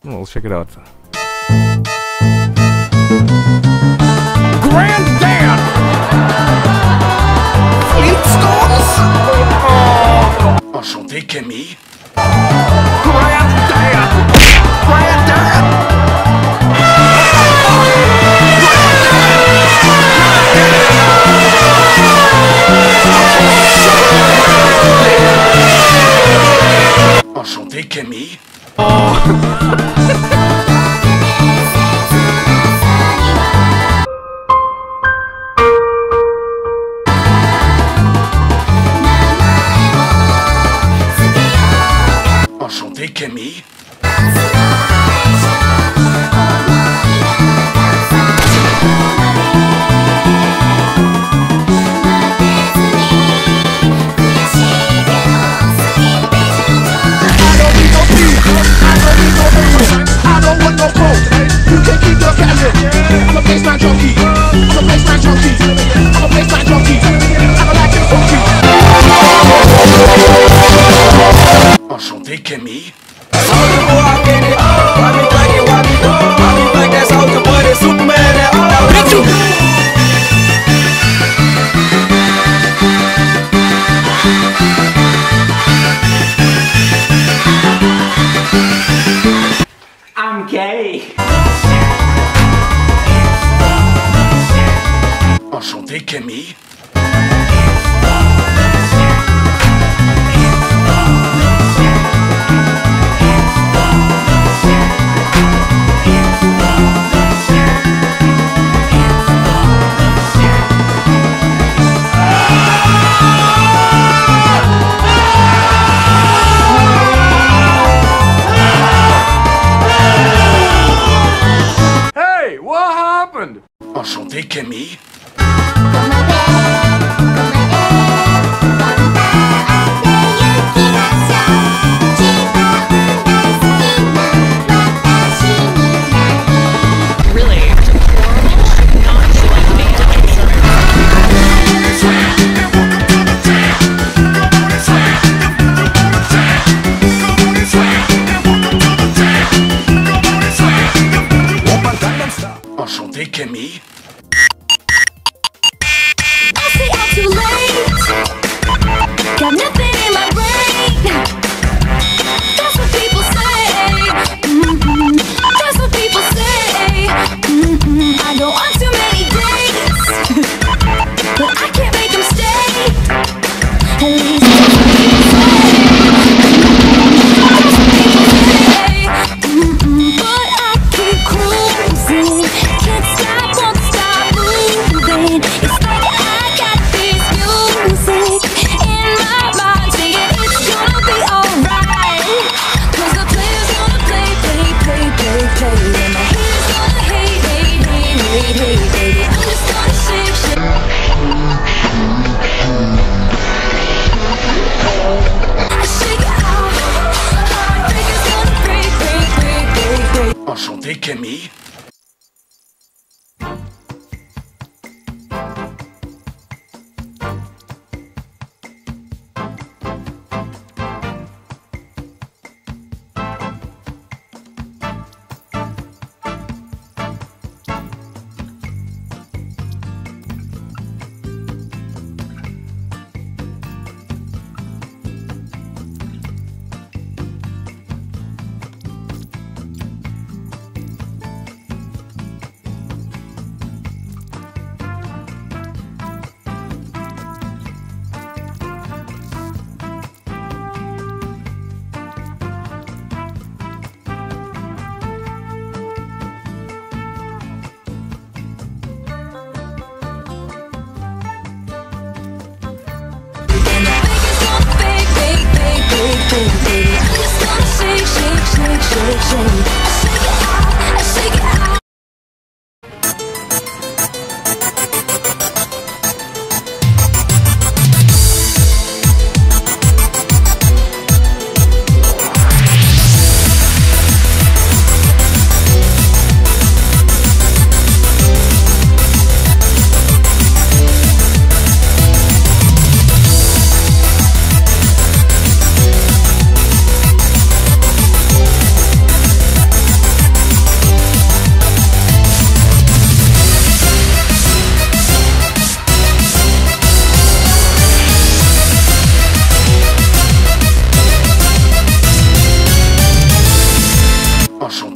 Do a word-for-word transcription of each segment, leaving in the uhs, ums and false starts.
Well, let's check it out. Granddad! Flintstones? Enchanté, Camille. Granddad! Granddad! Enchanté, Camille. Oh. Enchanté, Camille. I don't want no coke. You can keep your cabinet. I'm a baseline junkie. I'm a baseline junkie. I'm a baseline junkie. I'm a Latin funky. Enchanté, Camille. I'm gay. Enchanté, Camille. Enchanté, Camille. Enchanté, Camille. Too late. Got nothing in my brain. That's what people say. Mm-hmm. That's what people say. Mm-hmm. I don't want too many dates, but I can't make them stay. At least that's what people say. That's what people say. Mm-hmm. But I keep cruising. Can't stop, won't stop moving. It's like I got this music in my mind saying it's gonna be alright. Cause the player's gonna play, play, play, play, play. And my haters gonna hate, hate, hate, hate, hate, baby. I'm just gonna shake, shake. I shake it out. Heartbreaker's gonna break, break, break, break, break. Enchanté, Camille.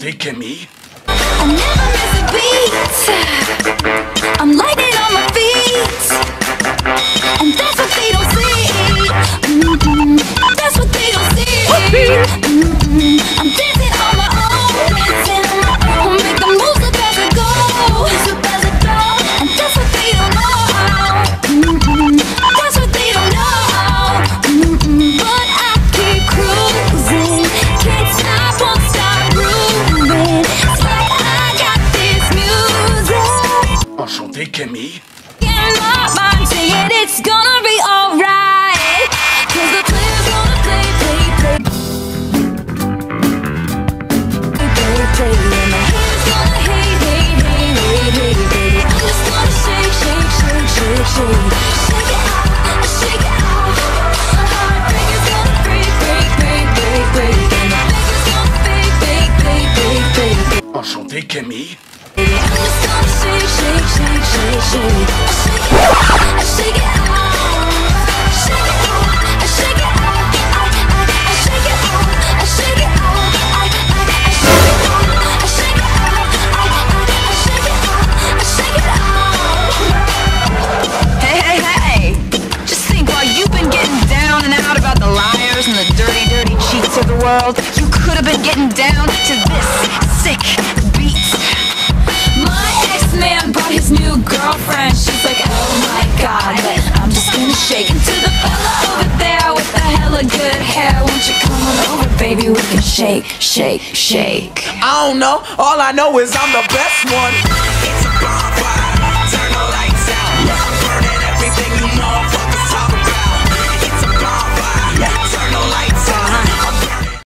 Enchantéqueme. I never miss a beat. I'm lightning on my feet, and that's what they don't see. Mm-mm. That's what they don't see. Mm-mm. I'm dancing on my own, dancing on my own. Make the moves up as I go, up as I go. And that's what they don't know. Mm-mm. That's what they don't know. Mm-mm. But I keep cruising, can't stop, won't stop grooving. It's like I got this music Enchantéqueme. in my mind saying it's gonna be alright. Cause the player's gonna play, play, play. Play, play, and the haters gonna hate, hate, hate, hate, hate, hate. I'm just gonna shake, shake, shake, shake, shake. Shake it out, shake it out. Heartbreaker's gonna break, break, break, break, break. And the faker's gonna fake, fake, fake, fake, fake, fake. Enchantéqueme. I'm just gonna shake, shake, shake, shake, shake. I shake it out, I shake it out, I shake it out, I shake it out, I shake it out, I shake it out, I shake it out, I shake it out, I shake it out. Hey, hey, hey! Just think, while you've been getting down and out about the liars and the dirty, dirty cheats of the world, you could have been getting down to this sick beat. My ex-man brought his new girlfriend. She's like, oh my god, but I'm just gonna shake into the fella over there with the hella good hair. Won't you come on over, baby? We can shake, shake, shake. I don't know, all I know is I'm the best one. It's a bonfire.